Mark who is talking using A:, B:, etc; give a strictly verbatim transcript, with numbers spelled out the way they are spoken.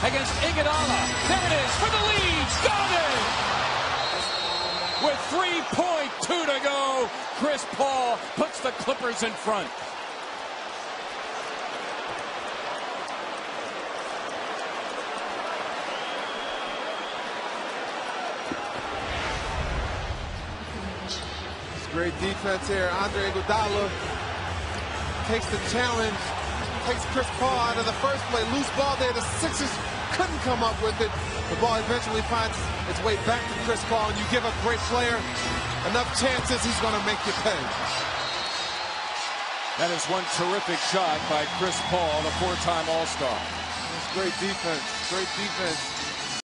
A: against Iguodala. There it is for the lead. Got it! With three point two to go, Chris Paul puts the Clippers in front.
B: Great defense here. Andre Iguodala takes the challenge, takes Chris Paul out of the first play. Loose ball there. The Sixers couldn't come up with it. The ball eventually finds its way back to Chris Paul, and you give a great player enough chances, he's going to make you pay.
A: That is one terrific shot by Chris Paul, the four-time All-Star.
B: That's great defense. Great defense.